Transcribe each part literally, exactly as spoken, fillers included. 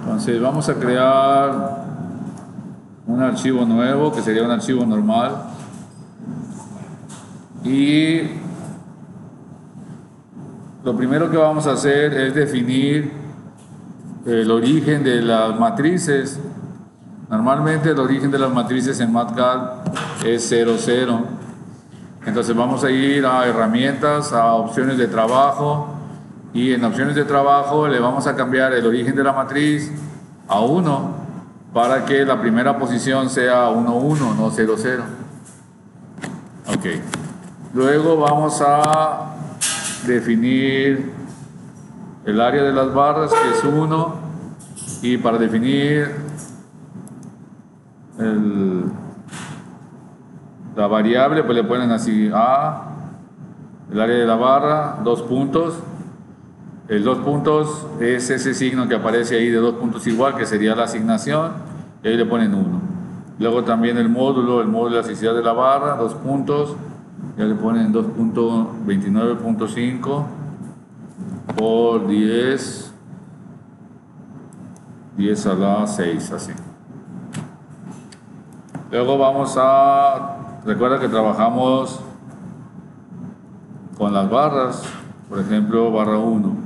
Entonces vamos a crear un archivo nuevo que sería un archivo normal y lo primero que vamos a hacer es definir el origen de las matrices. Normalmente el origen de las matrices en MATCAD es cero, cero. Entonces vamos a ir a herramientas, a opciones de trabajo, y en opciones de trabajo le vamos a cambiar el origen de la matriz a uno para que la primera posición sea uno, uno, no cero, cero. Ok. Luego vamos a definir el área de las barras, que es uno, y para definir el, la variable pues le ponen así A, el área de la barra, dos puntos. El dos puntos es ese signo que aparece ahí de dos puntos igual, que sería la asignación, y ahí le ponen uno. Luego también el módulo, el módulo de elasticidad de la barra, dos puntos, ya le ponen dos punto veintinueve punto cinco por diez, diez a la seis, así. Luego vamos a, recuerda que trabajamos con las barras, por ejemplo, barra uno.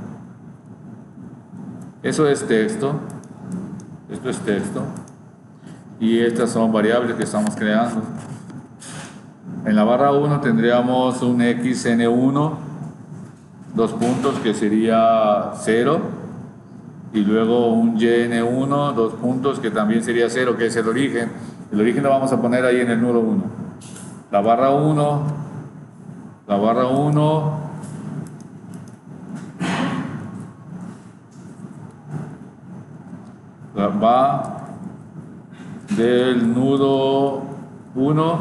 Eso es texto, esto es texto, y estas son variables que estamos creando. En la barra uno tendríamos un X N uno, dos puntos, que sería cero, y luego un Y N uno, dos puntos, que también sería cero, que es el origen. El origen lo vamos a poner ahí en el nudo uno. La barra uno, la barra uno, va del nudo uno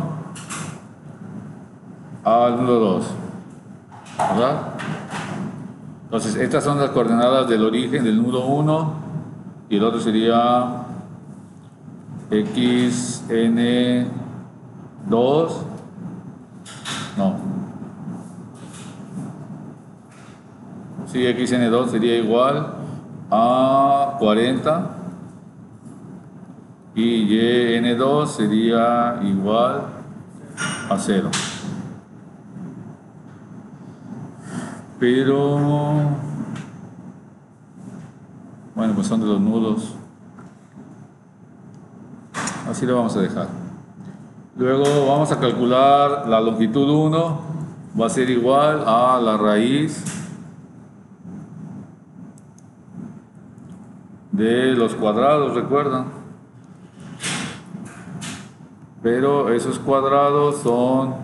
al nudo dos, ¿verdad? Entonces estas son las coordenadas del origen del nudo uno, y el otro sería X N dos, no, sí, X N dos sería igual a cuarenta, y Y N dos sería igual a cero. Pero, bueno, pues son de los nudos. Así lo vamos a dejar. Luego vamos a calcular la longitud uno. Va a ser igual a la raíz de los cuadrados, ¿recuerdan? Pero esos cuadrados son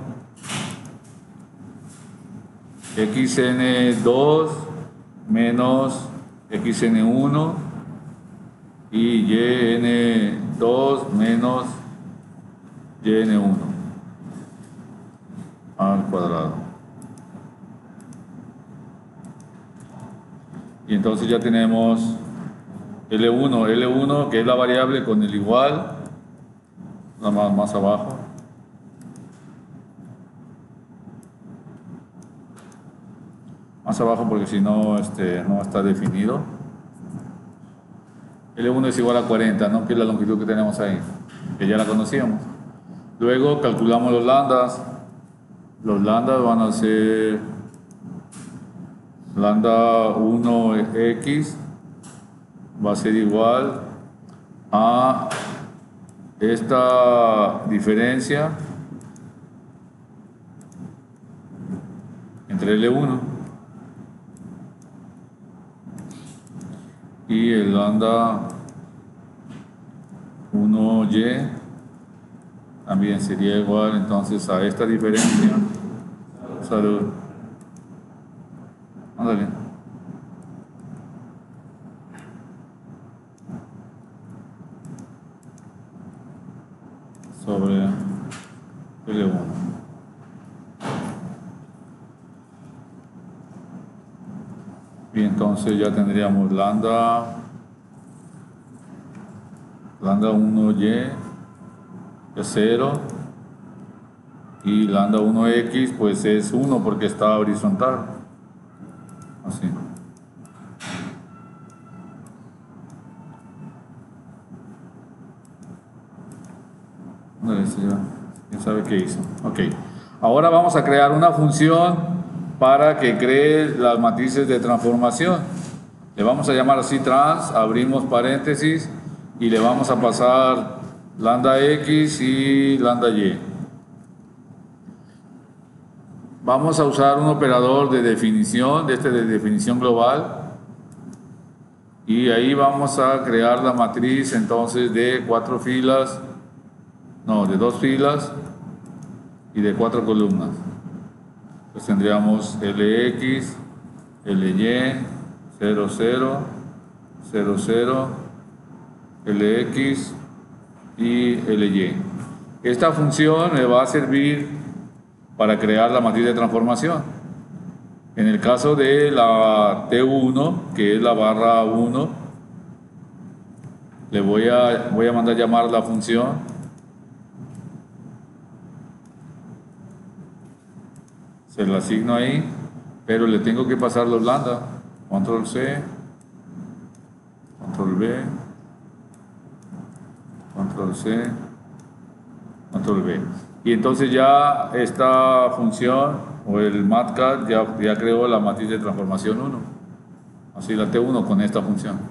X N dos menos X N uno y Y N dos menos Y N uno al cuadrado. Y entonces ya tenemos L uno, L uno, que es la variable con el igual, nada más, más abajo. Más abajo porque si no, este, no está definido. L uno es igual a cuarenta, ¿no? Que es la longitud que tenemos ahí, que ya la conocíamos. Luego calculamos los lambdas. Los lambdas van a ser lambda uno X, va a ser igual a esta diferencia entre L uno y el lambda uno Y, también sería igual entonces a esta diferencia. Salud. Ándale. Sobre L uno. Y entonces ya tendríamos lambda lambda uno Y es cero y lambda uno X pues es uno porque está horizontal, así. ¿Dónde está ya? ¿Quién sabe qué hizo? Ok. Ahora vamos a crear una función para que cree las matrices de transformación. Le vamos a llamar así trans, abrimos paréntesis y le vamos a pasar lambda X y lambda Y. Vamos a usar un operador de definición, de este de definición global, y ahí vamos a crear la matriz entonces de cuatro filas, no, de dos filas y de cuatro columnas. Pues tendríamos L X, L Y, cero, cero, cero, cero, L X y L Y. Esta función me va a servir para crear la matriz de transformación. En el caso de la T uno, que es la barra uno, le voy a, voy a mandar llamar la función se la asigno ahí, pero le tengo que pasar los lambda, control C, control B, control C, control B. Y entonces ya esta función o el matcat ya, ya creó la matriz de transformación uno, así la T uno con esta función.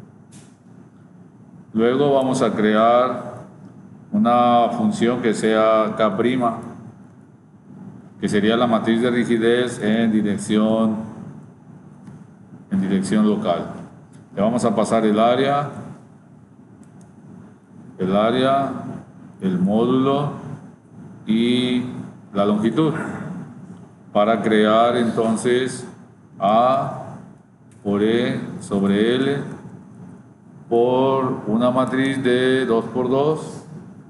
Luego vamos a crear una función que sea K', que sería la matriz de rigidez en dirección, en dirección local. Le vamos a pasar el área, el área, el módulo y la longitud para crear entonces A por E sobre L por una matriz de dos por dos,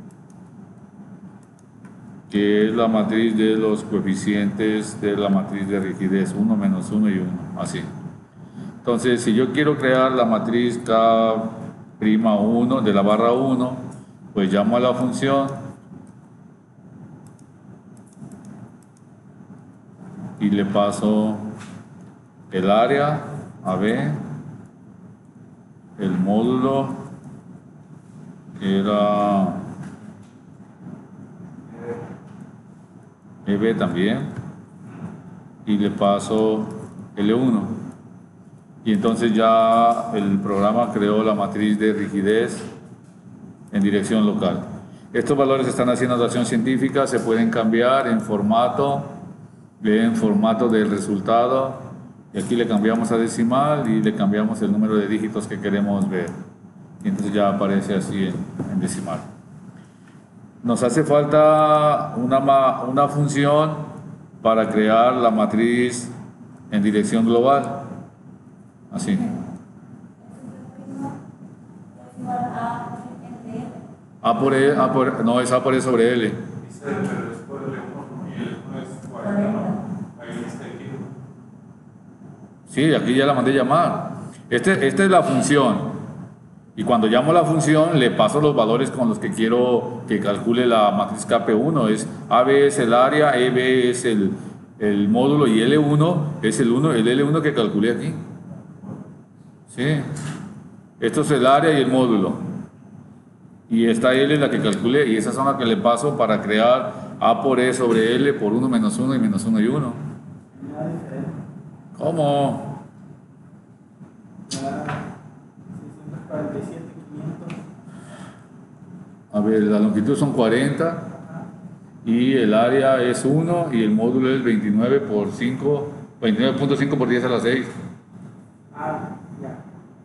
que es la matriz de los coeficientes de la matriz de rigidez, uno menos uno y uno, así. Entonces, si yo quiero crear la matriz K' uno de la barra uno, pues llamo a la función y le paso el área a B, el módulo que era E B también, y le paso L uno, y entonces ya el programa creó la matriz de rigidez en dirección local. Estos valores están haciendo notación científica, se pueden cambiar en formato en formato del resultado, y aquí le cambiamos a decimal y le cambiamos el número de dígitos que queremos ver, y entonces ya aparece así en, en decimal. Nos hace falta una, una función para crear la matriz en dirección global, así. A por E, A por, no es A por E sobre L. Sí, aquí ya la mandé llamar. Este, esta es la función. Y cuando llamo la función, le paso los valores con los que quiero que calcule la matriz K P uno. Es A B es el área, E B es el, el módulo y L uno es el, uno, el L uno que calculé aquí. Sí. Esto es el área y el módulo. Y esta L es la que calculé, y esas son las que le paso para crear A por E sobre L por uno menos uno y menos uno y uno. ¿Cómo? A ver, la longitud son cuarenta y el área es uno y el módulo es veintinueve por cinco, veintinueve punto cinco por diez a la seis. Ah, ya.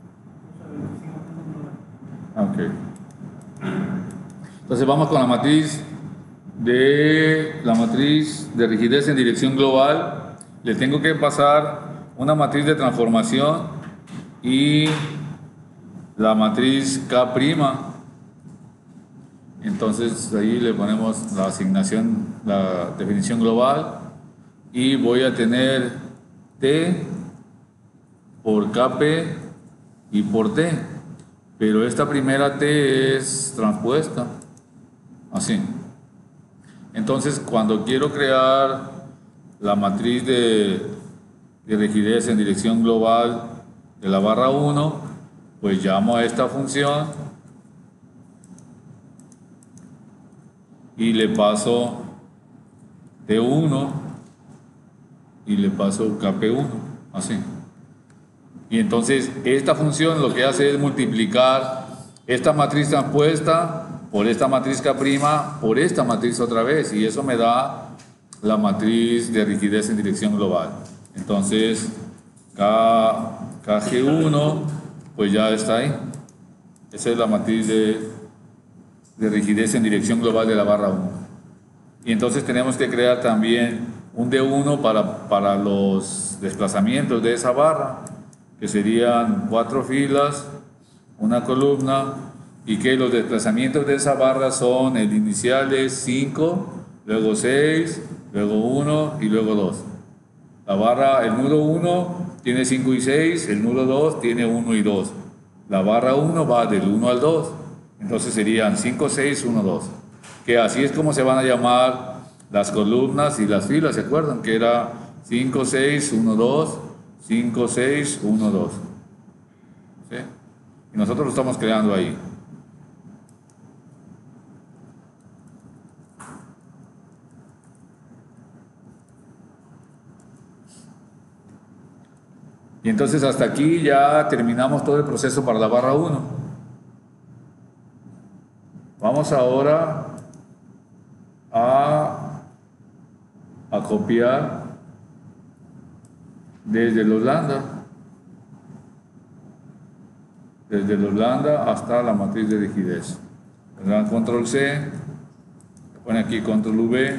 Ok. Entonces vamos con la matriz de la matriz de rigidez en dirección global. Le tengo que pasar una matriz de transformación y la matriz K'. Entonces ahí le ponemos la asignación, la definición global, y voy a tener T por K P y por T, pero esta primera T es transpuesta, así. Entonces cuando quiero crear la matriz de, de rigidez en dirección global de la barra uno, pues llamo a esta función y le paso T uno y le paso K P uno, así. Y entonces esta función lo que hace es multiplicar esta matriz transpuesta por esta matriz K' por esta matriz otra vez, y eso me da la matriz de rigidez en dirección global. Entonces K, K G uno pues ya está ahí. Esa es la matriz de, de rigidez en dirección global de la barra uno. Y entonces tenemos que crear también un D uno para, para los desplazamientos de esa barra, que serían cuatro filas, una columna, y que los desplazamientos de esa barra son: el inicial es cinco, luego seis, luego uno y luego dos. La barra, el nudo uno tiene cinco y seis, el nudo dos tiene uno y dos. La barra uno va del uno al dos, entonces serían cinco, seis, uno, dos. Que así es como se van a llamar las columnas y las filas, ¿se acuerdan? Que era cinco, seis, uno, dos, cinco, seis, uno, dos. ¿Sí? Y nosotros lo estamos creando ahí. Y entonces hasta aquí ya terminamos todo el proceso para la barra uno. Vamos ahora a, a copiar desde los lambda, desde los lambda hasta la matriz de rigidez. Le dan control C, pone aquí control V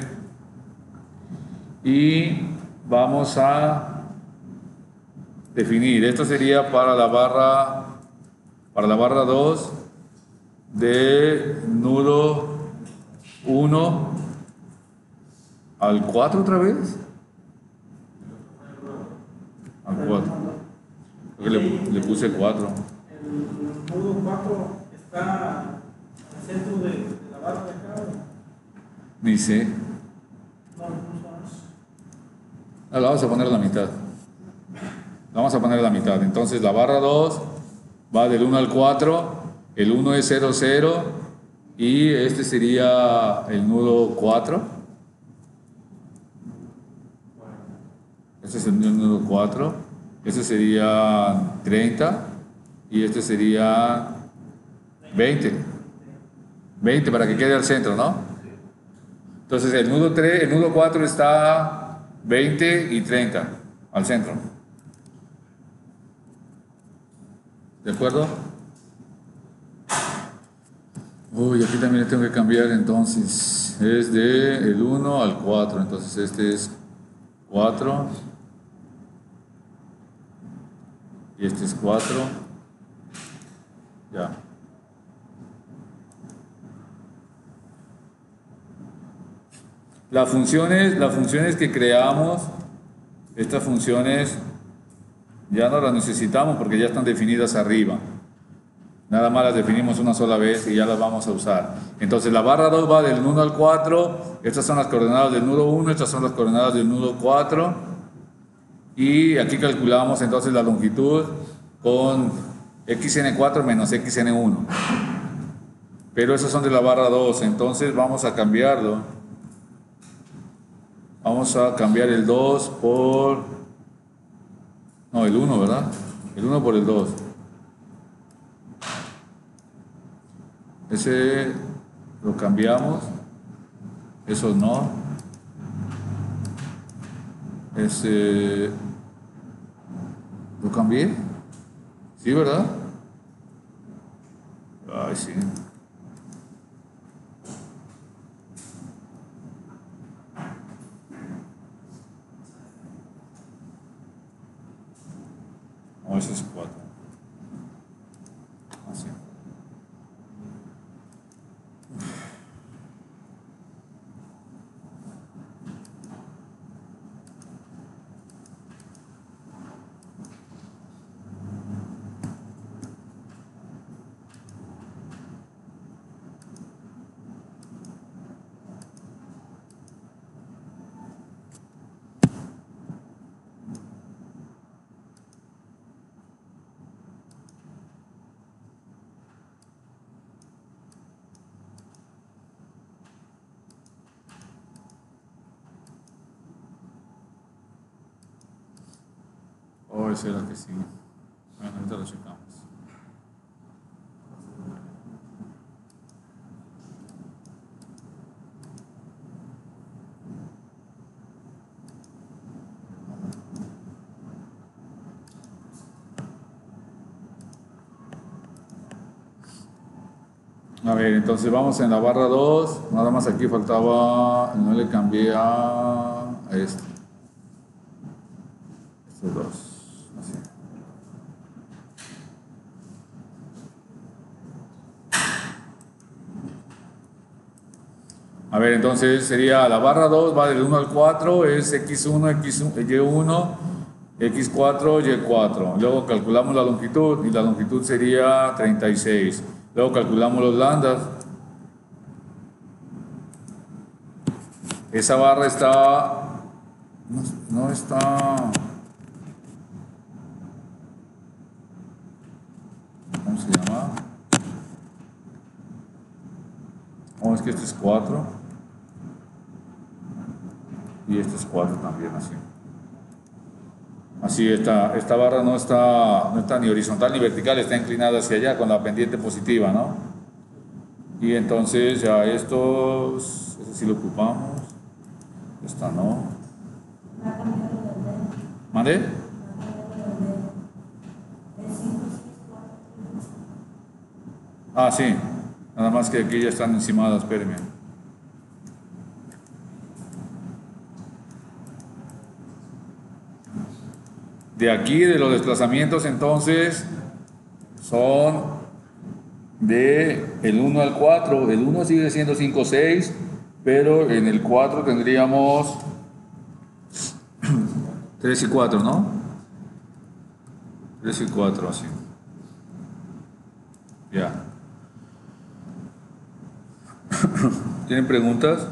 y vamos a definir. Esto sería para la barra para la barra dos de nudo uno al cuatro otra vez. Al cuatro. Creo que le, le puse cuatro. El nudo cuatro está al centro de, de la barra de acá. Ni sé. No, no sabes. Ah, la vamos a poner a la mitad. La vamos a poner a la mitad. Entonces la barra dos va del uno al cuatro. El uno es cero, cero. Y este sería el nudo cuatro. Este es el nudo cuatro. Este sería treinta. Y este sería veinte. veinte para que quede al centro, ¿no? Entonces el nudo tres, el nudo cuatro está veinte y treinta al centro. ¿De acuerdo? Uy, aquí también le tengo que cambiar, entonces es de el uno al cuatro, entonces este es cuatro y este es cuatro. Ya. Las funciones, las funciones que creamos, estas funciones ya no las necesitamos porque ya están definidas arriba. Nada más las definimos una sola vez y ya las vamos a usar. Entonces la barra dos va del uno al cuatro, estas son las coordenadas del nudo uno, estas son las coordenadas del nudo cuatro. Y aquí calculamos entonces la longitud con X N cuatro menos X N uno. Pero esos son de la barra dos, entonces vamos a cambiarlo. Vamos a cambiar el dos por... No, el uno, ¿verdad? El uno por el dos. Ese lo cambiamos. Eso no. Ese... ¿Lo cambié? ¿Sí, verdad? Ay, sí. No, ese es cuatro. Así. ¿cuál será que sí? Bueno, ahorita lo checamos. A ver, entonces vamos en la barra dos, nada más aquí faltaba, no le cambié a este. Estos dos, así. A ver, entonces sería la barra dos, va del uno al cuatro, es equis uno, equis uno, ye uno, equis cuatro, ye cuatro. Luego calculamos la longitud y la longitud sería treinta y seis. Luego calculamos los lambdas. Esa barra está... No, no está... ¿Cómo se llama? Oh, es que este es cuatro. Y este es cuatro también, así. Así, esta, esta barra no está, no está ni horizontal ni vertical, está inclinada hacia allá con la pendiente positiva, ¿no? Y entonces ya estos, ese sí lo ocupamos. Esta no. ¿Mande? Ah, sí. Nada más que aquí ya están encimadas, espérenme. De aquí, de los desplazamientos, entonces, son de el uno al cuatro. El uno sigue siendo cinco, seis, pero en el cuatro tendríamos tres y cuatro, ¿no? tres y cuatro, así. Ya. ¿Tienen preguntas?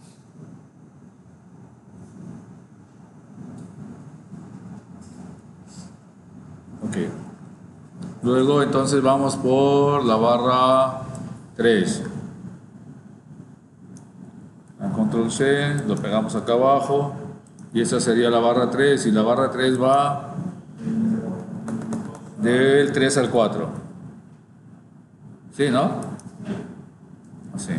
Ok. Luego entonces vamos por la barra tres. A control C, lo pegamos acá abajo. Y esa sería la barra tres. Y la barra tres va del tres al cuatro. ¿Sí, no? Así.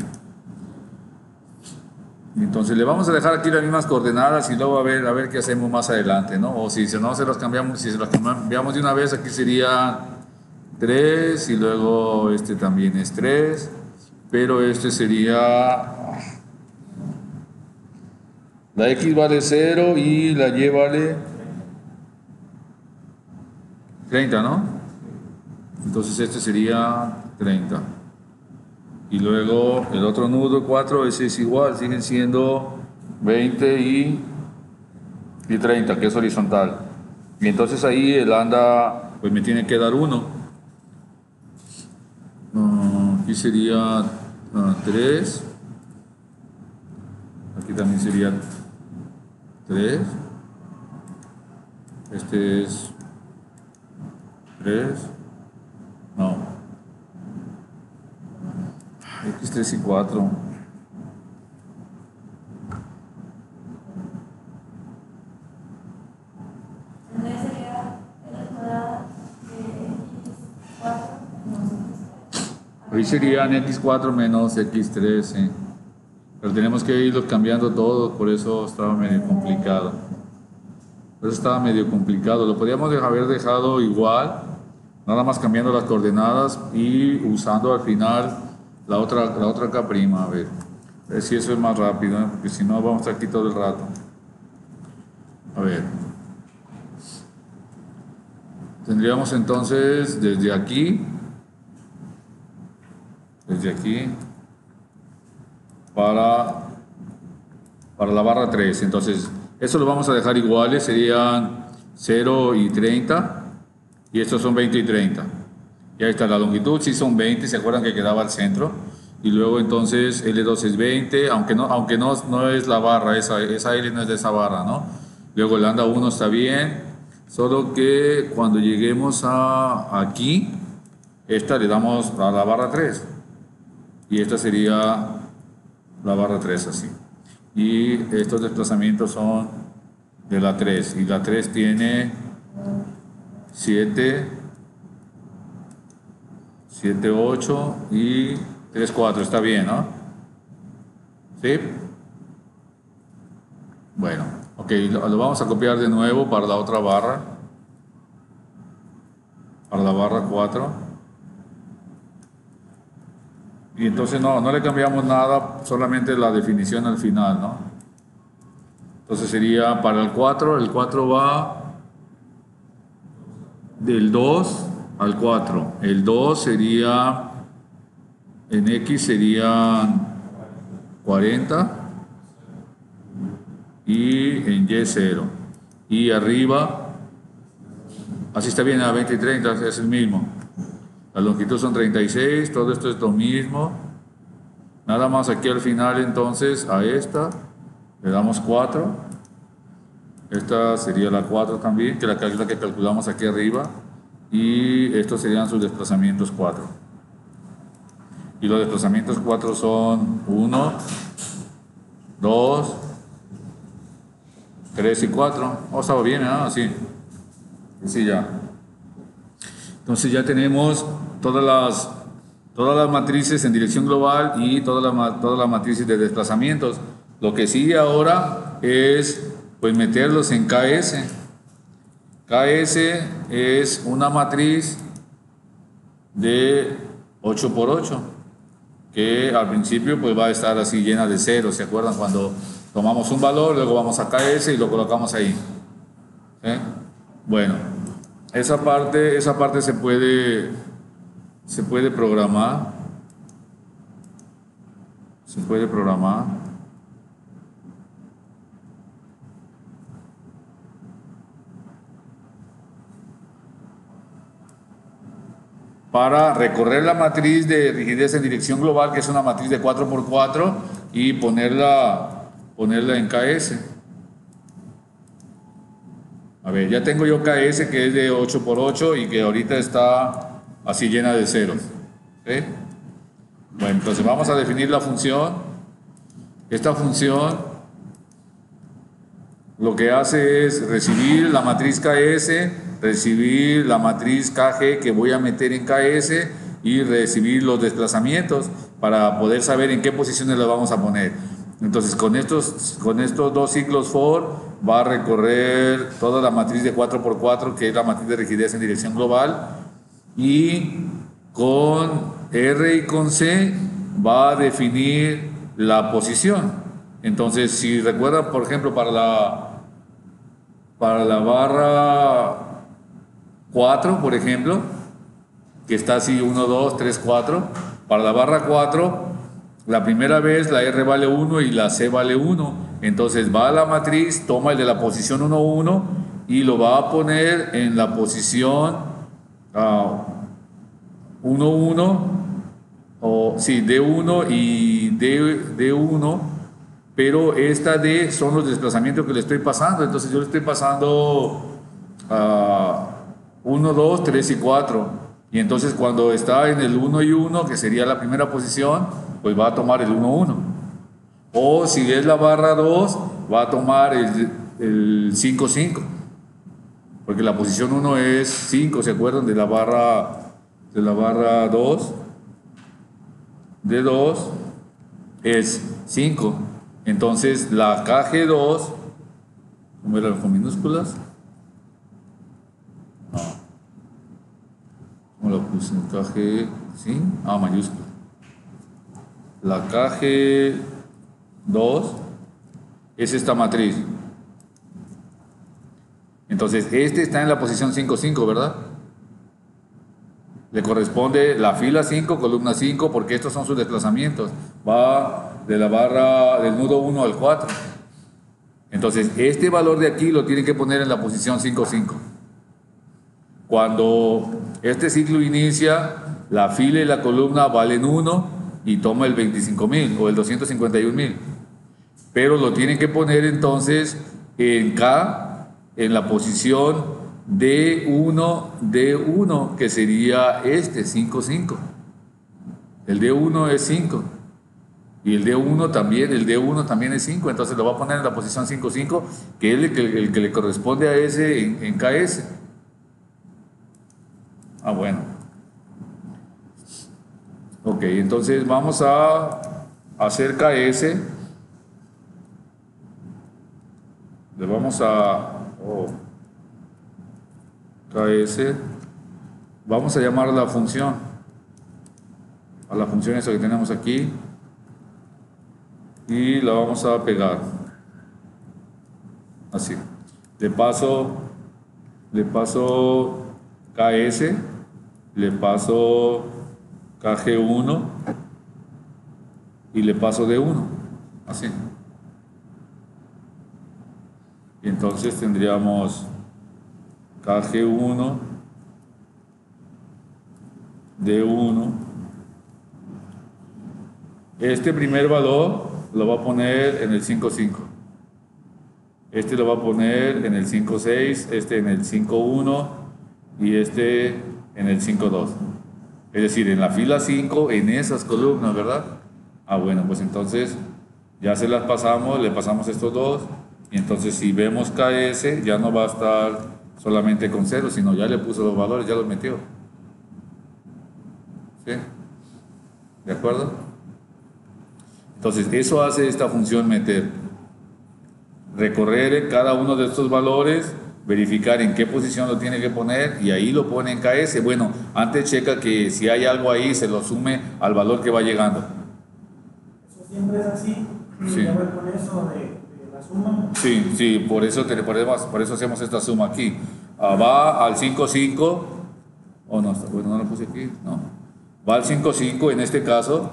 Entonces le vamos a dejar aquí las mismas coordenadas y luego a ver, a ver qué hacemos más adelante, ¿no? O si, si no se las cambiamos, si se las cambiamos de una vez, aquí sería tres y luego este también es tres, pero este sería... La X vale cero y la Y vale treinta, ¿no? Entonces este sería treinta. Y luego el otro nudo cuatro, ese es igual, siguen siendo veinte y, y treinta, que es horizontal. Y entonces ahí el lambda, pues me tiene que dar uno. Uh, aquí sería uh, tres. Aquí también sería tres. Este es tres. No. X tres y cuatro. Entonces sería el cuadrado de X cuatro menos X tres. Hoy serían X cuatro menos X tres, sí. Pero tenemos que irlos cambiando todos, por eso estaba medio complicado. Por eso estaba medio complicado. Lo podríamos haber dejado igual, nada más cambiando las coordenadas y usando al final la otra, la otra K', a ver. A ver si eso es más rápido, ¿eh? Porque si no vamos a estar aquí todo el rato. A ver. Tendríamos entonces desde aquí, desde aquí, para, para la barra tres. Entonces, eso lo vamos a dejar iguales, serían cero y treinta, y estos son veinte y treinta. Y ahí está la longitud, sí son veinte, ¿se acuerdan que quedaba al centro? Y luego entonces L dos es veinte, aunque no, aunque no, no es la barra, esa, esa L no es de esa barra, ¿no? Luego el lambda uno está bien, solo que cuando lleguemos a aquí, esta le damos a la barra tres. Y esta sería la barra tres así. Y estos desplazamientos son de la tres. Y la tres tiene siete, siete, ocho y tres, cuatro. Está bien, ¿no? ¿Sí? Bueno, ok, lo, lo vamos a copiar de nuevo para la otra barra. Para la barra cuatro. Y entonces no, no le cambiamos nada, solamente la definición al final, ¿no? Entonces sería para el cuatro, el cuatro va del dos al cuatro. El dos sería, en X serían cuarenta y en Y cero. Y arriba, así está bien, a veinte y treinta es el mismo. La longitud son treinta y seis, todo esto es lo mismo. Nada más aquí al final entonces a esta le damos cuatro. Esta sería la cuatro también, que la, es la que calculamos aquí arriba. Y estos serían sus desplazamientos cuatro. Y los desplazamientos cuatro son uno, dos, tres y cuatro. Oh, estaba bien, ¿no? Así. Así ya. Entonces ya tenemos todas las, todas las matrices en dirección global y todas las, todas las matrices de desplazamientos. Lo que sigue ahora es pues meterlos en K S. K S es una matriz de ocho por ocho, que al principio pues va a estar así llena de ceros. ¿Se acuerdan? Cuando tomamos un valor, luego vamos a K S y lo colocamos ahí. ¿Eh? Bueno, esa parte, esa parte se puede, se puede programar. Se puede programar. Para recorrer la matriz de rigidez en dirección global, que es una matriz de cuatro por cuatro, y ponerla, ponerla en K S. A ver, ya tengo yo K S que es de ocho por ocho y que ahorita está así llena de ceros. ¿Sí? Bueno, entonces vamos a definir la función. Esta función lo que hace es recibir la matriz K S, recibir la matriz K G que voy a meter en K S y recibir los desplazamientos para poder saber en qué posiciones la vamos a poner. Entonces con estos, con estos dos ciclos for va a recorrer toda la matriz de cuatro por cuatro, que es la matriz de rigidez en dirección global, y con R y con C va a definir la posición. Entonces si recuerdan, por ejemplo, para la, para la barra cuatro, por ejemplo, que está así uno, dos, tres, cuatro, para la barra cuatro, la primera vez la R vale uno y la C vale uno, entonces va a la matriz, toma el de la posición uno, uno y lo va a poner en la posición uh, uno, uno, o sí, D uno y D, D uno, pero esta D son los desplazamientos que le estoy pasando, entonces yo le estoy pasando uh, uno, dos, tres y cuatro, y entonces cuando está en el uno y uno, que sería la primera posición, pues va a tomar el uno, uno. O si es la barra dos, va a tomar el, el cinco, cinco. Porque la posición uno es cinco, ¿se acuerdan? De la barra, de la barra dos. De dos es cinco. Entonces la K G dos, ¿cómo era con minúsculas? No. ¿Cómo lo puse? K G, ¿sí? Ah, mayúscula. La K G dos es esta matriz. Entonces, este está en la posición cinco, cinco, ¿verdad? Le corresponde la fila cinco, columna cinco, porque estos son sus desplazamientos. Va de la barra del nudo uno al cuatro. Entonces, este valor de aquí lo tienen que poner en la posición cinco, cinco. Cuando este ciclo inicia, la fila y la columna valen uno y toma el veinticinco mil o el doscientos cincuenta y un mil. Pero lo tienen que poner entonces en K, en la posición D uno, D uno, que sería este, cinco, cinco. El D uno es cinco. Y el D uno también, el D uno también es cinco, entonces lo va a poner en la posición cinco, cinco, que es el que, el que le corresponde a ese en, en K S. Ah, bueno. Ok, entonces vamos a hacer K S. Le vamos a... Oh, K S. Vamos a llamar a la función. A la función esa que tenemos aquí. Y la vamos a pegar. Así. Le paso... Le paso K S. Le paso K G uno. Y le paso D uno. Así. Y entonces tendríamos K G uno, D uno. Este primer valor lo va a poner en el cinco cinco. Este lo va a poner en el cinco seis, este en el cinco uno y este en el cinco dos. Es decir, en la fila cinco, en esas columnas, ¿verdad? Ah, bueno, pues entonces ya se las pasamos, le pasamos estos dos. Y entonces si vemos K S ya no va a estar solamente con cero, sino ya le puso los valores, ya los metió. ¿Sí? ¿De acuerdo? Entonces eso hace esta función meter. Recorrer cada uno de estos valores, verificar en qué posición lo tiene que poner y ahí lo pone en K S. Bueno, antes checa que si hay algo ahí se lo sume al valor que va llegando. Eso siempre es así. Sí. Ya voy con eso de... suma. Sí, sí, por eso, te, por eso, por eso hacemos esta suma aquí. Ah, va al cinco cinco, o no, bueno, no lo puse aquí, no. Va al cinco cinco en este caso,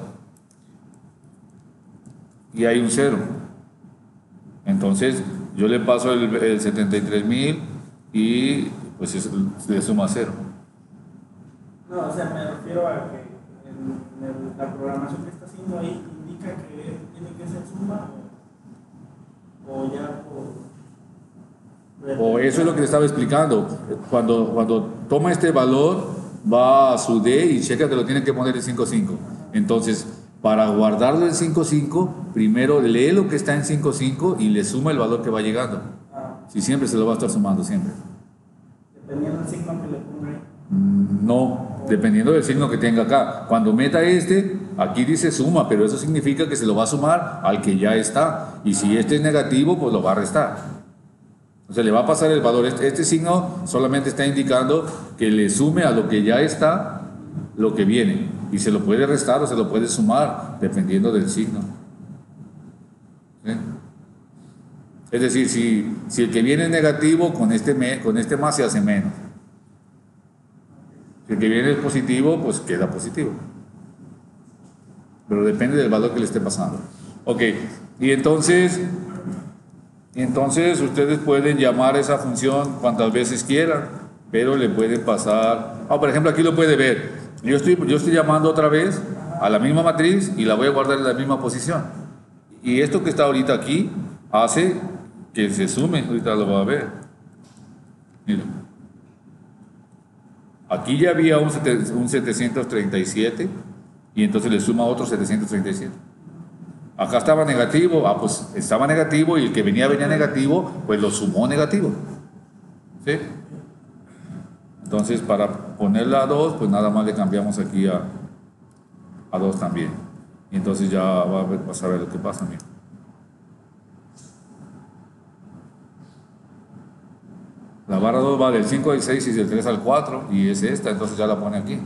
y hay un cero. Entonces, yo le paso el, el setenta y tres mil y pues es, le suma cero. No, o sea, me refiero a que en, en la programación que está haciendo ahí indica que tiene que ser suma. O ya por... O eso es lo que le estaba explicando. Cuando, cuando toma este valor, va a su D y checa que lo tiene que poner en cinco cinco. Entonces, para guardarlo en cinco cinco, primero lee lo que está en cinco cinco y le suma el valor que va llegando. Ah. Si siempre se lo va a estar sumando, siempre. Dependiendo del signo que le ponga ahí. No, dependiendo del signo que tenga acá. Cuando meta este, aquí dice suma, pero eso significa que se lo va a sumar al que ya está. Y si este es negativo, pues lo va a restar. O sea, le va a pasar el valor. Este, este signo solamente está indicando que le sume a lo que ya está lo que viene. Y se lo puede restar o se lo puede sumar, dependiendo del signo. ¿Sí? Es decir, si, si el que viene es negativo, con este, me, con este más se hace menos. Si el que viene es positivo, pues queda positivo. Pero depende del valor que le esté pasando. Ok, y entonces, entonces ustedes pueden llamar a esa función cuantas veces quieran, pero le pueden pasar... Ah, por ejemplo, aquí lo puede ver. Yo estoy, yo estoy llamando otra vez a la misma matriz y la voy a guardar en la misma posición. Y esto que está ahorita aquí hace que se sume. Ahorita lo va a ver. Mira. Aquí ya había un, un setecientos treinta y siete y entonces le suma otro setecientos treinta y siete. Acá estaba negativo, ah, pues estaba negativo y el que venía venía negativo, pues lo sumó negativo. ¿Sí? Entonces para ponerla a dos, pues nada más le cambiamos aquí a, a dos también. Y entonces ya va a ver, vas a ver lo que pasa, mira. La barra dos va del cinco al seis y del tres al cuatro y es esta, entonces ya la pone aquí.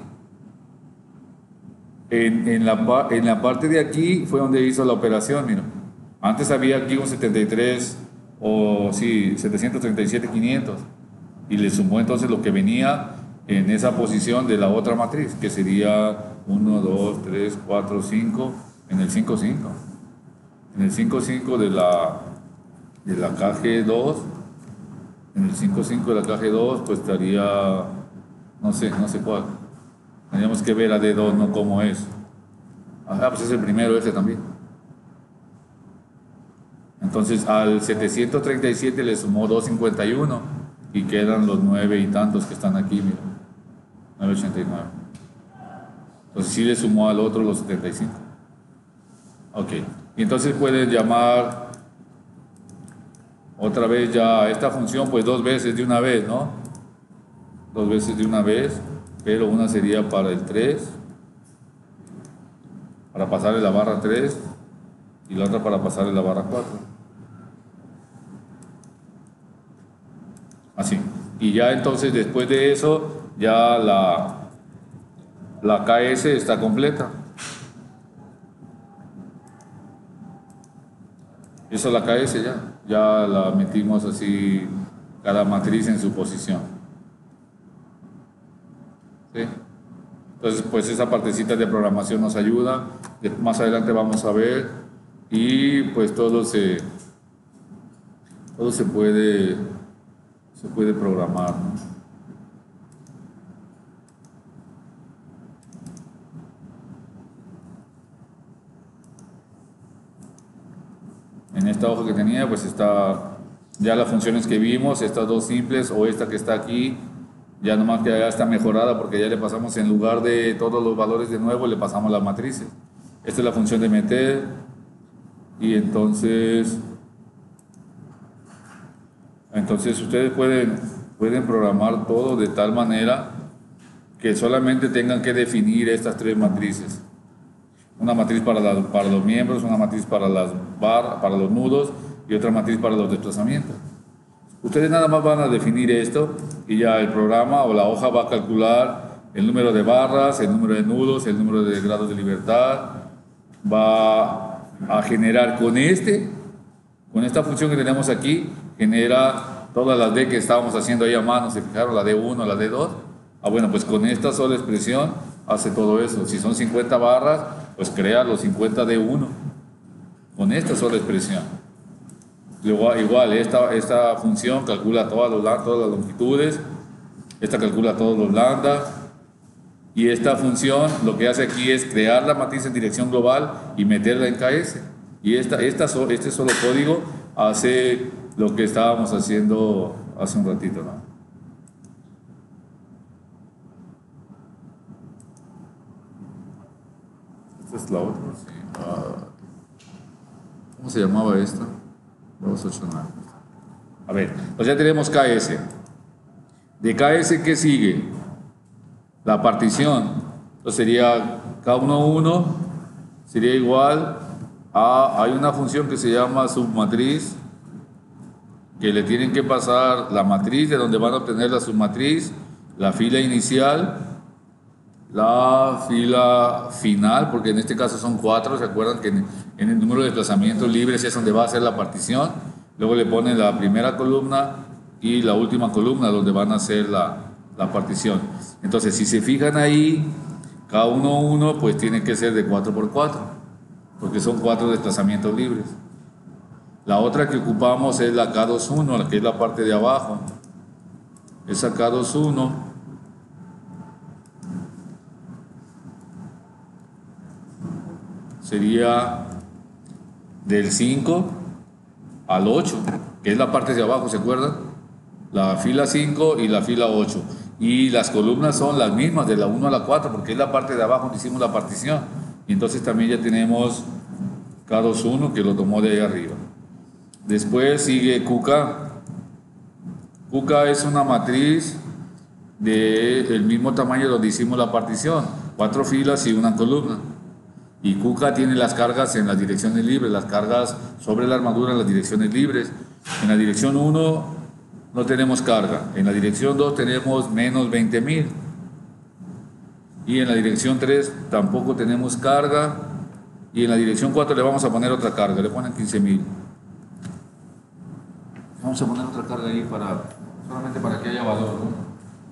En, en, la, en la parte de aquí fue donde hizo la operación, mira. Antes había aquí un setenta y tres o sí, setecientos treinta y siete quinientos y le sumó entonces lo que venía en esa posición de la otra matriz, que sería uno, dos, tres, cuatro, cinco, en el cinco cinco. En el cinco cinco de la, de la K G dos. En el cinco cinco de la K G dos, pues estaría, no sé, no sé cuál. Tendríamos que ver a D dos, ¿no? Cómo es. Ah, pues es el primero ese también. Entonces al setecientos treinta y siete le sumó doscientos cincuenta y uno y quedan los nueve y tantos que están aquí, mira. novecientos ochenta y nueve. Entonces sí le sumó al otro los setenta y cinco. Ok. Y entonces puedes llamar... Otra vez ya esta función, pues dos veces de una vez, ¿no? Dos veces de una vez, ¿ok? pero una sería para el tres, para pasarle la barra tres, y la otra para pasarle la barra cuatro. Así. Y ya entonces después de eso, ya la, la K S está completa. Esa es la K S ya. Ya la metimos así, cada matriz en su posición. ¿Sí? Entonces, pues esa partecita de programación nos ayuda. Más adelante vamos a ver. Y pues todo se, todo se puede, se puede programar, ¿no? En esta hoja que tenía, pues está ya las funciones que vimos, estas dos simples o esta que está aquí, ya nomás que ya está mejorada porque ya le pasamos, en lugar de todos los valores de nuevo, le pasamos las matrices. Esta es la función de meter, y entonces, entonces ustedes pueden, pueden programar todo de tal manera que solamente tengan que definir estas tres matrices. Una matriz para, la, para los miembros, una matriz para las barras, para los nudos, y otra matriz para los desplazamientos. Ustedes nada más van a definir esto y ya el programa o la hoja va a calcular el número de barras, el número de nudos, el número de grados de libertad. Va a generar con este, con esta función que tenemos aquí, genera todas las D que estábamos haciendo ahí a mano. ¿Se fijaron? La D uno, la D dos. Ah, bueno, pues con esta sola expresión hace todo eso. Si son cincuenta barras, pues crea los cincuenta D uno con esta sola expresión. Luego, igual, esta, esta función calcula todas, los, todas las longitudes, esta calcula todos los lambda, y esta función lo que hace aquí es crear la matriz en dirección global y meterla en K S. Y esta, esta, este solo código hace lo que estábamos haciendo hace un ratito, ¿no? Esta es la otra, sí. Ah, ¿cómo se llamaba esta? dos ocho nueve. A ver, pues ya tenemos K S. De K S, ¿qué sigue? La partición. Entonces sería K uno sería igual a, hay una función que se llama submatriz, que le tienen que pasar la matriz de donde van a obtener la submatriz, la fila inicial, la fila final, porque en este caso son cuatro. ¿Se acuerdan que en, en el número de desplazamientos libres es donde va a ser la partición? Luego le ponen la primera columna y la última columna donde van a hacer la, la partición. Entonces, si se fijan ahí, K uno pues tiene que ser de cuatro por cuatro, porque son cuatro desplazamientos libres. La otra que ocupamos es la K veintiuno, la que es la parte de abajo. Esa K veintiuno sería del cinco al ocho, que es la parte de abajo, ¿se acuerdan? La fila cinco y la fila ocho. Y las columnas son las mismas, de la uno a la cuatro, porque es la parte de abajo donde hicimos la partición. Y entonces también ya tenemos K veintiuno, que lo tomó de ahí arriba. Después sigue Q K. Q K es una matriz del mismo tamaño donde hicimos la partición, cuatro filas y una columna. Y Q K tiene las cargas en las direcciones libres, las cargas sobre la armadura en las direcciones libres. En la dirección uno no tenemos carga, en la dirección dos tenemos menos veinte mil, y en la dirección tres tampoco tenemos carga, y en la dirección cuatro le vamos a poner otra carga, le ponen quince mil. Vamos a poner otra carga ahí para, solamente para que haya valor, ¿no?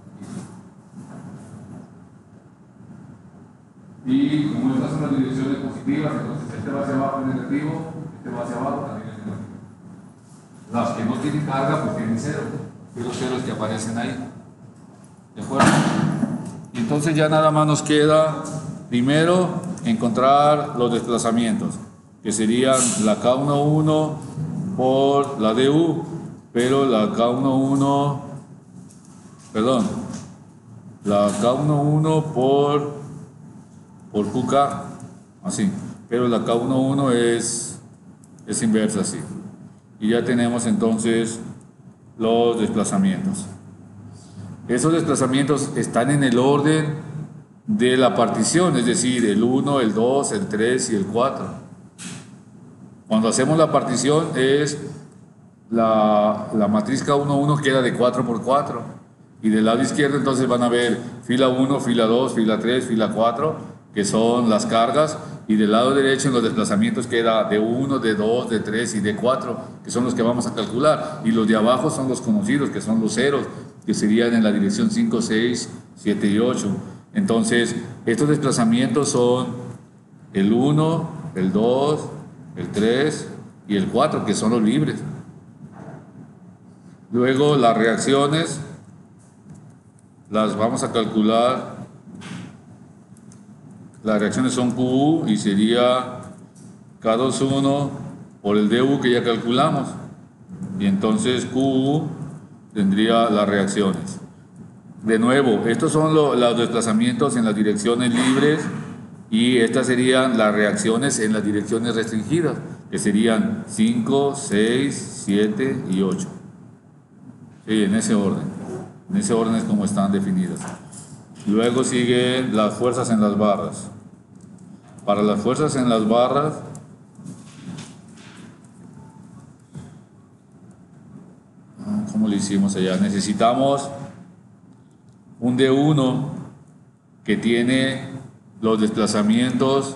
Y como estas son las direcciones positivas, entonces este va hacia abajo es negativo, este va hacia abajo también es negativo. Las que no tienen carga pues tienen cero, y los ceros que aparecen ahí. ¿De acuerdo? Y entonces ya nada más nos queda primero encontrar los desplazamientos, que serían la K once por la D U, pero la K once, perdón, la K once por por Q K, así, pero la K once es, es inversa, así. Y ya tenemos entonces los desplazamientos. Esos desplazamientos están en el orden de la partición, es decir, el uno, el dos, el tres y el cuatro. Cuando hacemos la partición es la, la matriz K uno uno queda de cuatro por cuatro. Y del lado izquierdo entonces van a ver fila uno, fila dos, fila tres, fila cuatro, que son las cargas. Y del lado derecho en los desplazamientos queda de uno, de dos, de tres y de cuatro, que son los que vamos a calcular. Y los de abajo son los conocidos, que son los ceros, que serían en la dirección cinco, seis, siete y ocho. Entonces, estos desplazamientos son el uno, el dos, el tres y el cuatro, que son los libres. Luego las reacciones las vamos a calcular. Las reacciones son Q U y sería K dos uno por el D U que ya calculamos. Y entonces Q U tendría las reacciones. De nuevo, estos son lo, los desplazamientos en las direcciones libres y estas serían las reacciones en las direcciones restringidas, que serían cinco, seis, siete y ocho. Sí, en ese orden. En ese orden es como están definidas. Luego siguen las fuerzas en las barras. Para las fuerzas en las barras, ¿cómo lo hicimos allá? Necesitamos un D uno que tiene los desplazamientos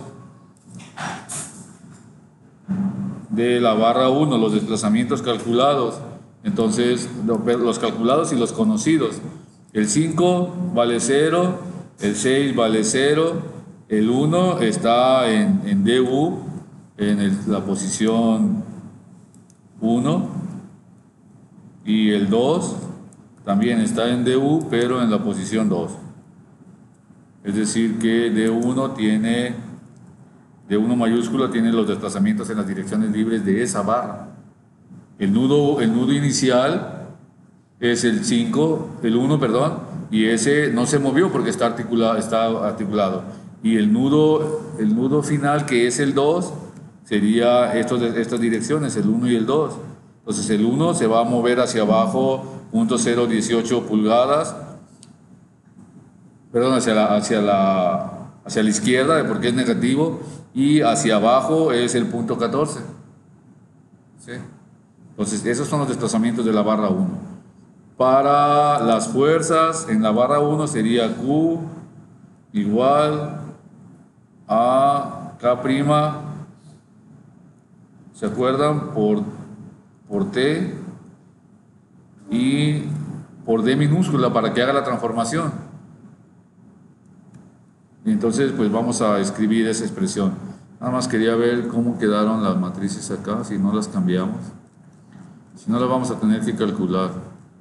de la barra uno, los desplazamientos calculados. Entonces, los calculados y los conocidos. El cinco vale cero, el seis vale cero, el uno está en, en D U, en el, la posición uno, y el dos también está en D U, pero en la posición dos. Es decir, que D uno tiene, D uno mayúscula tiene los desplazamientos en las direcciones libres de esa barra. El nudo, el nudo inicial es el cinco, el uno, perdón, y ese no se movió porque está articulado, está articulado. Y el nudo, el nudo final, que es el dos, sería estos, estas direcciones, el uno y el dos. Entonces el uno se va a mover hacia abajo punto cero dieciocho pulgadas, perdón, hacia la, hacia la, hacia la izquierda, porque es negativo, y hacia abajo es el punto catorce. ¿Sí? Entonces esos son los desplazamientos de la barra uno. Para las fuerzas en la barra uno sería Q igual a K', ¿se acuerdan? Por, por T y por D minúscula para que haga la transformación. Y entonces pues vamos a escribir esa expresión. Nada más quería ver cómo quedaron las matrices acá, si no las cambiamos. Si no, las vamos a tener que calcular.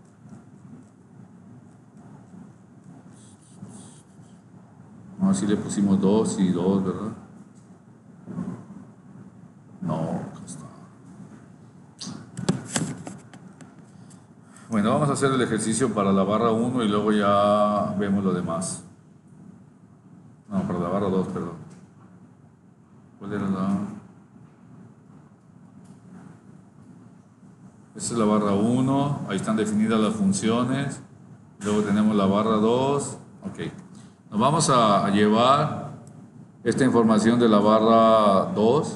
Así le pusimos dos y dos, ¿verdad? No, acá está. Bueno, vamos a hacer el ejercicio para la barra uno y luego ya vemos lo demás. No, para la barra dos, perdón. ¿Cuál era la...? Esta es la barra uno, ahí están definidas las funciones. Luego tenemos la barra dos. Ok. Nos vamos a llevar esta información de la barra dos,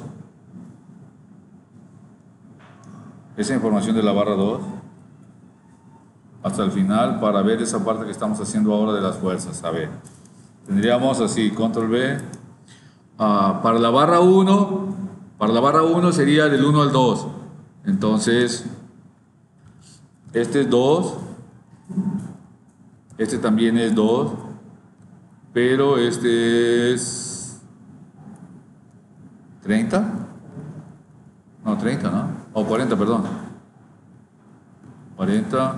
esa información de la barra dos, hasta el final para ver esa parte que estamos haciendo ahora de las fuerzas. A ver, tendríamos así, control B. Uh, para la barra uno, para la barra uno sería del uno al dos. Entonces, este es dos, este también es dos. Pero este es treinta, no, treinta, ¿no? O cuarenta, perdón. cuarenta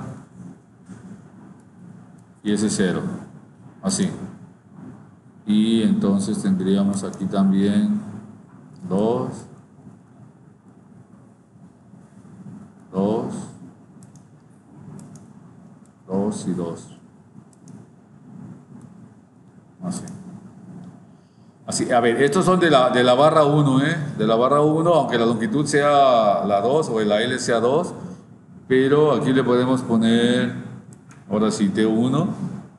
y ese es cero, así. Y entonces tendríamos aquí también dos, dos, dos y dos. Así. Así, a ver, estos son de la, de la barra uno, ¿eh? De la barra uno, aunque la longitud sea la dos o la L sea dos, pero aquí le podemos poner Ahora sí, T uno.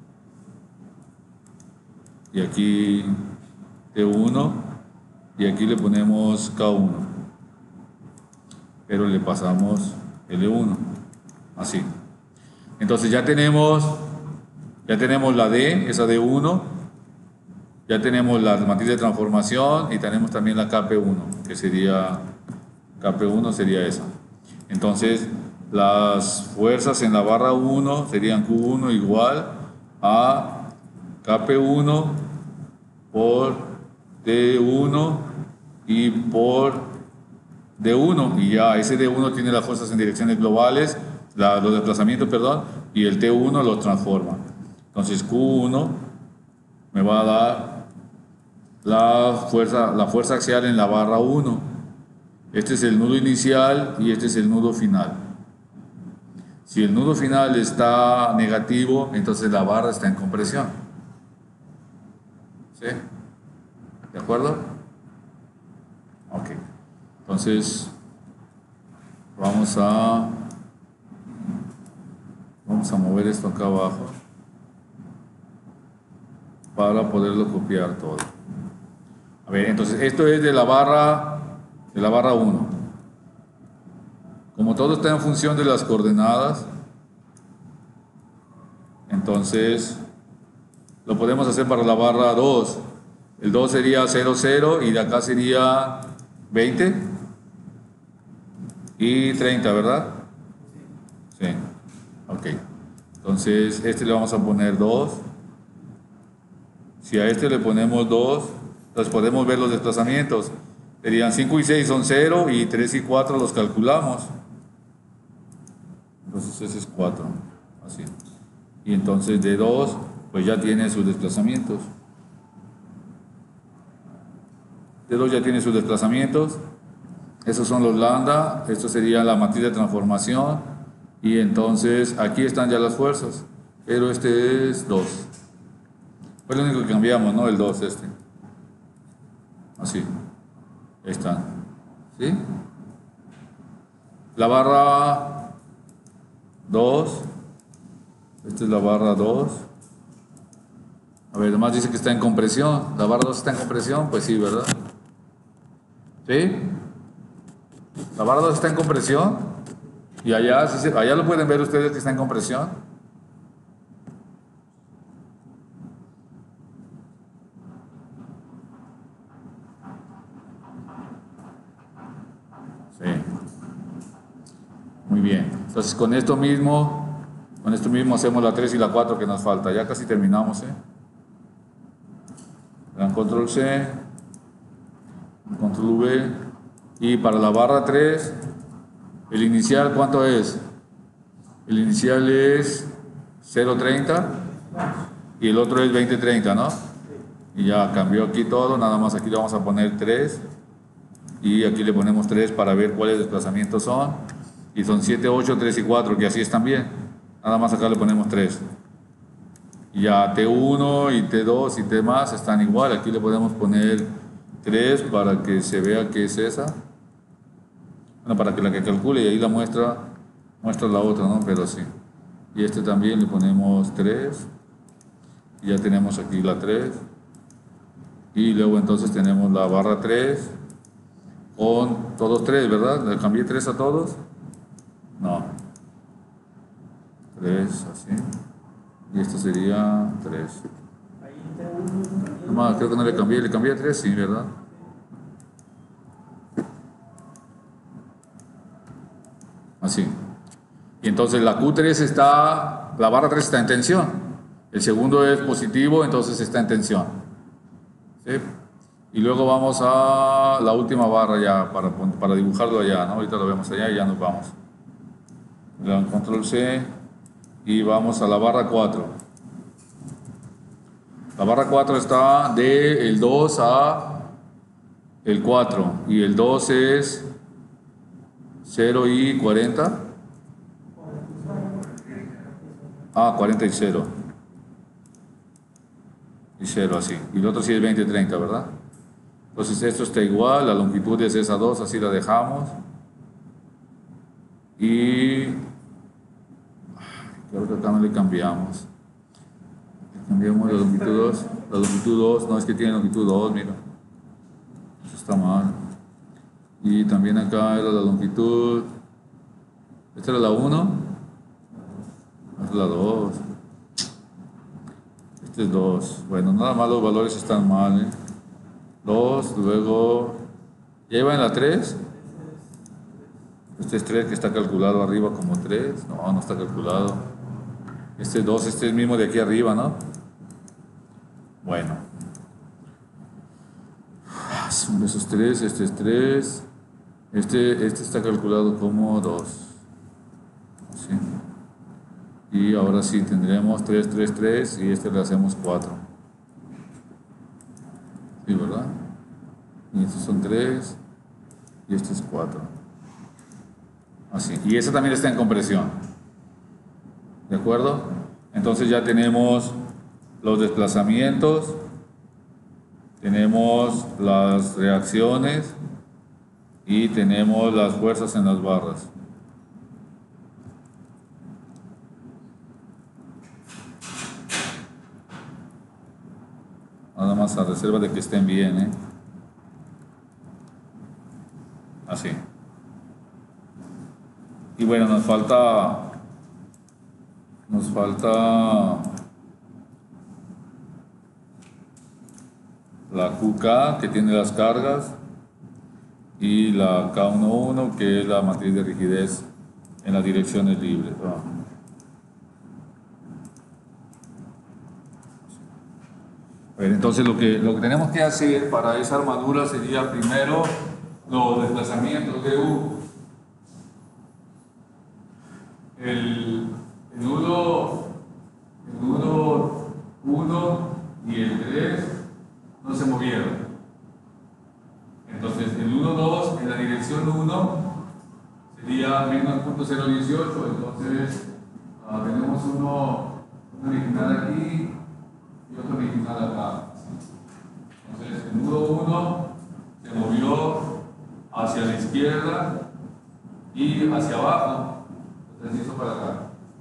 Y aquí T uno. Y aquí le ponemos K uno. Pero le pasamos L uno. Así. Entonces ya tenemos, ya tenemos la D, esa D uno. Ya tenemos la matriz de transformación y tenemos también la K P uno, que sería, K P uno sería esa. Entonces, las fuerzas en la barra uno serían Q uno igual a K P uno por T uno y por D uno. Y ya ese D uno tiene las fuerzas en direcciones globales, la, los desplazamientos, perdón, y el T uno los transforma. Entonces, Q uno me va a dar la fuerza, la fuerza axial en la barra uno. Este es el nudo inicial y este es el nudo final. Si el nudo final está negativo, entonces la barra está en compresión. ¿Sí? ¿De acuerdo? Ok. Entonces, vamos a vamos a mover esto acá abajo para poderlo copiar todo. A ver, entonces esto es de la barra de la barra uno. Como todo está en función de las coordenadas, entonces lo podemos hacer para la barra dos. El dos sería cero, cero y de acá sería veinte y treinta, ¿verdad? Sí. Ok. Entonces este le vamos a poner dos. Si a este le ponemos dos, entonces podemos ver los desplazamientos. Serían cinco y seis son cero y tres y cuatro los calculamos. Entonces ese es cuatro. Así. Y entonces de dos, pues ya tiene sus desplazamientos. D dos ya tiene sus desplazamientos. Esos son los lambda. Esto sería la matriz de transformación. Y entonces aquí están ya las fuerzas. Pero este es dos. Fue lo único que cambiamos, ¿no? El dos, este. Así. Ahí están. ¿Sí? La barra dos. Esta es la barra dos. A ver, además dice que está en compresión. La barra dos está en compresión. Pues sí, ¿verdad? ¿Sí? La barra dos está en compresión. Y allá, allá lo pueden ver ustedes que está en compresión. Sí. Muy bien. Entonces con esto mismo, con esto mismo hacemos la tres y la cuatro que nos falta. Ya casi terminamos, ¿eh? Dan control C, control V. Y para la barra tres, el inicial, ¿cuánto es? El inicial es cero treinta y el otro es veinte treinta, ¿no? Y ya cambió aquí todo, nada más aquí le vamos a poner tres y aquí le ponemos tres para ver cuáles desplazamientos son. Y son siete, ocho, tres y cuatro, que así están bien. Nada más acá le ponemos tres. Y ya T uno y T dos y T más están igual. Aquí le podemos poner tres para que se vea que es esa. Bueno, para que la que calcule y ahí la muestra, muestra la otra, ¿no? Pero sí. Y este también le ponemos tres. Y ya tenemos aquí la tres. Y luego entonces tenemos la barra tres con todos tres, ¿verdad? ¿Le cambié tres a todos? No. tres, así. Y esto sería tres. No más, creo que no le cambié. ¿Le cambié a tres? Sí, ¿verdad? Así. Y entonces la Q tres está, la barra tres está en tensión. El segundo es positivo, entonces está en tensión. ¿Sí? Y luego vamos a la última barra ya, para, para dibujarlo allá, ¿no? Ahorita lo vemos allá y ya nos vamos. Le damos control C y vamos a la barra cuatro. La barra cuatro está de el dos a el cuatro. Y el dos es cero y cuarenta. Ah, cuarenta y cero. Y cero así. Y el otro sí es veinte, treinta, ¿verdad? Entonces esto está igual, la longitud es esa dos, así la dejamos. Y Creo que acá no le cambiamos. Le cambiamos la longitud dos. La longitud dos, no es que tiene longitud dos, mira. Eso está mal. Y también acá era la longitud. Esta era la uno. Esta es la dos. Este es dos. Bueno, nada más los valores están mal, ¿eh? dos, luego. ¿Ya iba en la tres? Este es tres que está calculado arriba como tres. No, no está calculado. Este es dos, este es el mismo de aquí arriba, ¿no? Bueno. Son esos tres, este es tres. Este, este está calculado como dos. ¿Sí? Y ahora sí tendremos tres, tres, tres y este le hacemos cuatro. ¿Sí, verdad? Y estos son tres y este es cuatro. Así. Y ese también está en compresión. ¿De acuerdo? Entonces ya tenemos los desplazamientos, tenemos las reacciones y tenemos las fuerzas en las barras. Nada más a reserva de que estén bien, ¿eh? Así. Y bueno, nos falta nos falta la Q K, que tiene las cargas, y la K once, que es la matriz de rigidez en las direcciones libres. Entonces lo que, lo que tenemos que hacer para esa armadura sería primero los desplazamientos de U. El, el nudo el nudo uno y el tres no se movieron. Entonces el nudo dos en la dirección uno sería menos punto cero dieciocho. Entonces uh, tenemos uno, uno original aquí y otro original acá. Entonces el nudo uno se movió hacia la izquierda y hacia abajo. Entonces hizo para acá.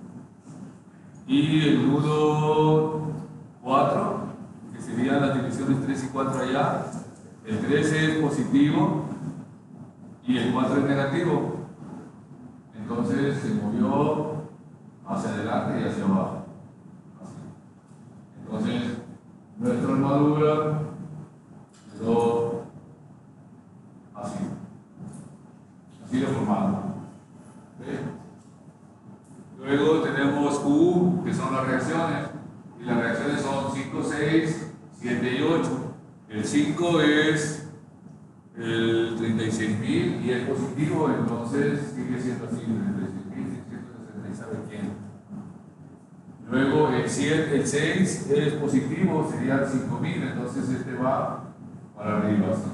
Y el nudo cuatro, que serían las divisiones tres y cuatro allá, el tres es positivo y el cuatro es negativo. Entonces se movió hacia adelante y hacia abajo. Así. Entonces nuestra armadura quedó así. Así deformado. ¿Ve? Luego tenemos U, que son las reacciones, y las reacciones son cinco, seis, siete y ocho. El cinco es el treinta y seis mil y es positivo, entonces sigue siendo así, treinta y seis mil seiscientos sesenta y sabe quién. Luego el, siete, el seis es positivo, sería el cinco mil, entonces este va para arriba así.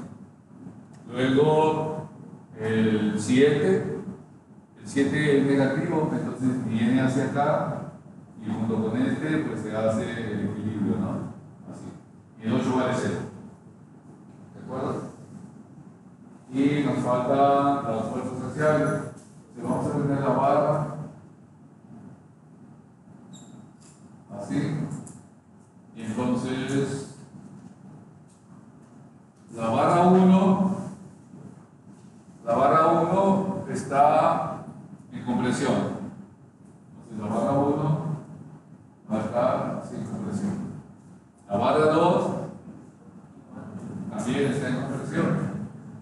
Luego el siete. El siete es negativo, entonces viene hacia acá y junto con este pues se hace el equilibrio, ¿no? Así. Y el ocho vale cero. ¿De acuerdo? Y nos faltan las fuerzas axiales. Entonces vamos a poner la barra así. Y entonces la barra uno, la barra uno está en compresión. Entonces la barra uno va a estar sin compresión. La barra dos también está en compresión.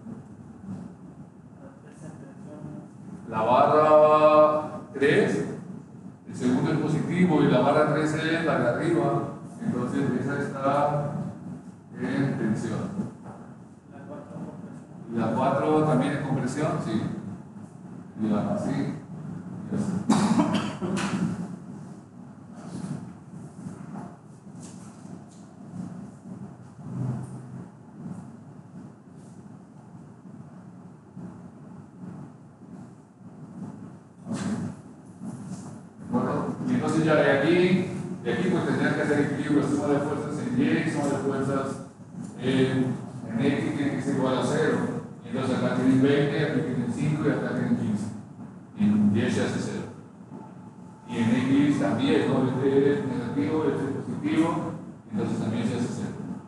La barra tres, el segundo es positivo y la barra tres es la de arriba. Entonces esa está en tensión. Y la cuatro también es compresión, sí. Y la así. Y así. Bueno, y entonces ya de aquí, de aquí pues tendrían que hacer equilibrio, suma de fuerzas en Y, suma de fuerzas en, en X tiene que ser igual a cero. Y entonces acá tienen veinte, aquí tienen cinco y acá tienen quince. Y Y se hace cero. Y en X también, ¿no? Este es negativo, este es positivo, entonces también se hace cero.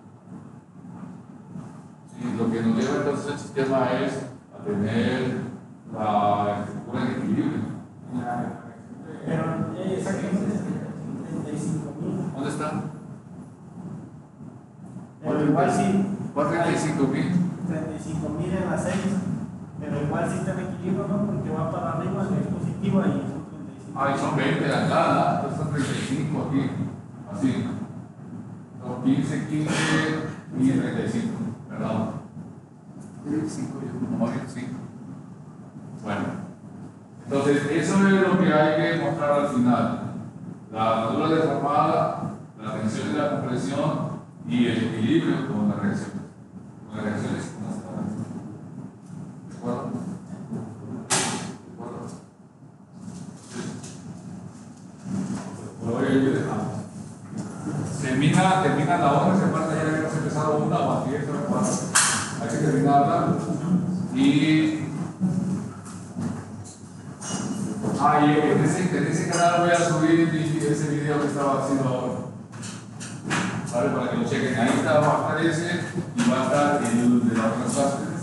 Sí, lo que nos lleva entonces el sistema es a tener la estructura en equilibrio. Pero eh, esa que es treinta y cinco mil. ¿Dónde está? Pero igual sí. treinta y cinco mil. treinta y cinco mil en la seis. Pero igual sí está en equilibrio, ¿no? Porque va para arriba, es positiva y son treinta y cinco. Ah, y son veinte de acá, ¿no? Entonces son treinta y cinco aquí. Así. Son quince, quince y treinta y cinco. Perdón. cinco, yo como cinco. Bueno. Entonces, eso es lo que hay que mostrar al final. La armadura deformada, la tensión y la compresión y el equilibrio con las reacciones. Con las reacciones con las tablas. ¿De acuerdo? ¿De acuerdo? Por hoy ahí dejamos. Termina, termina la hora, se parte ya que hemos empezado una o aquí, hay que terminarla. Y Ah, y en ese, en ese canal voy a subir ese video que estaba haciendo ahora. ¿Vale? Para que lo chequen. Ahí está, va a estar ese y va a estar el de la otra clase.